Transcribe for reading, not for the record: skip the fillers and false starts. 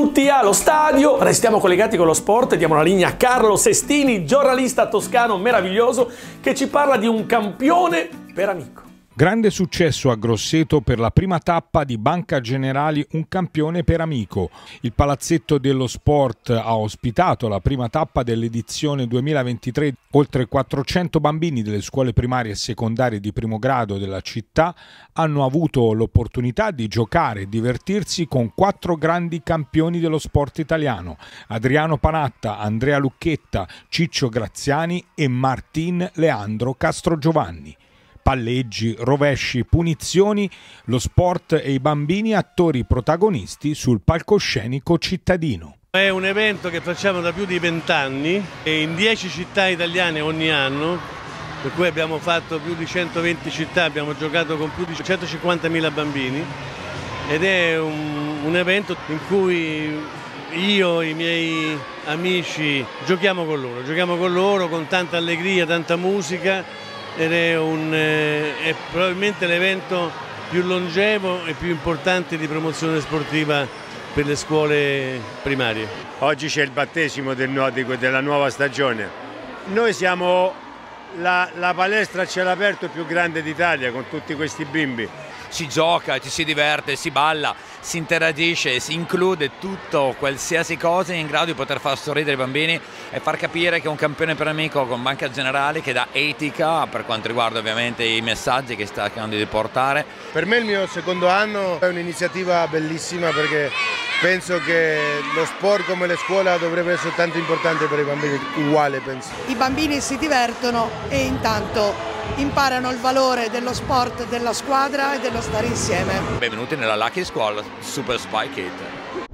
tutti allo stadio, restiamo collegati con lo sport e diamo la linea a Carlo Sestini, giornalista toscano meraviglioso, che ci parla di un campione per amico. Grande successo a Grosseto per la prima tappa di Banca Generali Un campione per amico. Il Palazzetto dello Sport ha ospitato la prima tappa dell'edizione 2023. Oltre 400 bambini delle scuole primarie e secondarie di primo grado della città hanno avuto l'opportunità di giocare e divertirsi con 4 grandi campioni dello sport italiano: Adriano Panatta, Andrea Lucchetta, Ciccio Graziani e Martin Leandro Castrogiovanni. Palleggi, rovesci, punizioni, lo sport e i bambini attori protagonisti sul palcoscenico cittadino. È un evento che facciamo da più di 20 anni e in 10 città italiane ogni anno, per cui abbiamo fatto più di 120 città, abbiamo giocato con più di 150.000 bambini ed è un evento in cui io e i miei amici giochiamo con loro con tanta allegria, tanta musica. Ed è probabilmente l'evento più longevo e più importante di promozione sportiva per le scuole primarie. Oggi c'è il battesimo della nuova stagione. Noi siamo la palestra a cielo aperto più grande d'Italia con tutti questi bimbi. Si gioca, ci si diverte, si balla, si interagisce, si include tutto, qualsiasi cosa in grado di poter far sorridere i bambini e far capire che un campione per amico con Banca Generali che dà etica per quanto riguarda ovviamente i messaggi che sta cercando di portare. Per me il mio secondo anno è un'iniziativa bellissima perché penso che lo sport come le scuole dovrebbe essere tanto importante per i bambini, uguale penso. I bambini si divertono e intanto imparano il valore dello sport, della squadra e dello stare insieme. Benvenuti nella Lucky School Super Spy Kid.